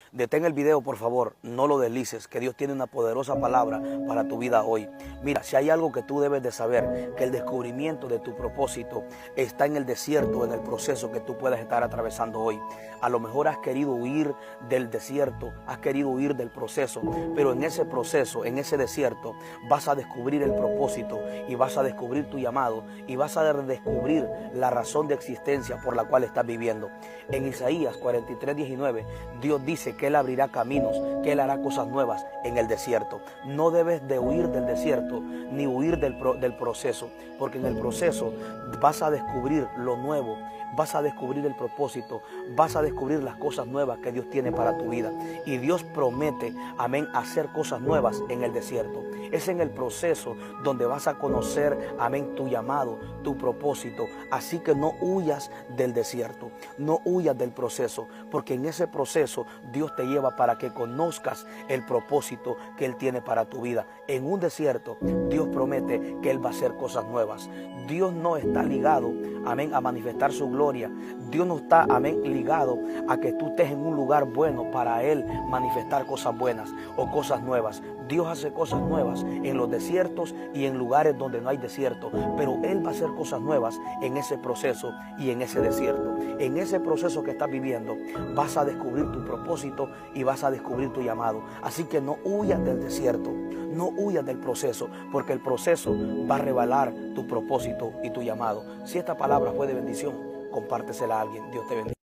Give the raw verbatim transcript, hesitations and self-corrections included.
Detén el video, por favor, no lo deslices, que Dios tiene una poderosa palabra para tu vida hoy. Mira, si hay algo que tú debes de saber, que el descubrimiento de tu propósito está en el desierto, en el proceso que tú puedas estar atravesando hoy. A lo mejor has querido huir del desierto, has querido huir del proceso, pero en ese proceso, en ese desierto, vas a descubrir el propósito y vas a descubrir tu llamado y vas a descubrir la razón de existencia por la cual estás viviendo. En Isaías cuarenta y tres, diecinueve, Dios dice que Él abrirá caminos, que Él hará cosas nuevas en el desierto. No debes de huir del desierto ni huir del, pro, del proceso, porque en el proceso vas a descubrir lo nuevo, vas a descubrir el propósito, vas a descubrir las cosas nuevas que Dios tiene para tu vida. Y Dios promete, amén, hacer cosas nuevas en el desierto. Es en el proceso donde vas a conocer, amén, tu llamado, tu propósito. Así que no huyas del desierto, no huyas del proceso, porque en ese proceso Dios te lleva para que conozcas el propósito que Él tiene para tu vida. En un desierto, Dios promete que Él va a hacer cosas nuevas. Dios no está ligado, amén, a manifestar su gloria. Dios no está, amén, ligado a que tú estés en un lugar bueno para Él manifestar cosas buenas o cosas nuevas. Dios hace cosas nuevas en los desiertos y en lugares donde no hay desierto, pero Él va a hacer cosas nuevas en ese proceso y en ese desierto. En ese proceso que estás viviendo vas a descubrir tu propósito y vas a descubrir tu llamado. Así que no huyas del desierto, no huyas del proceso, porque el proceso va a revelar tu propósito y tu llamado. Si esta palabra fue de bendición, compártesela a alguien. Dios te bendiga.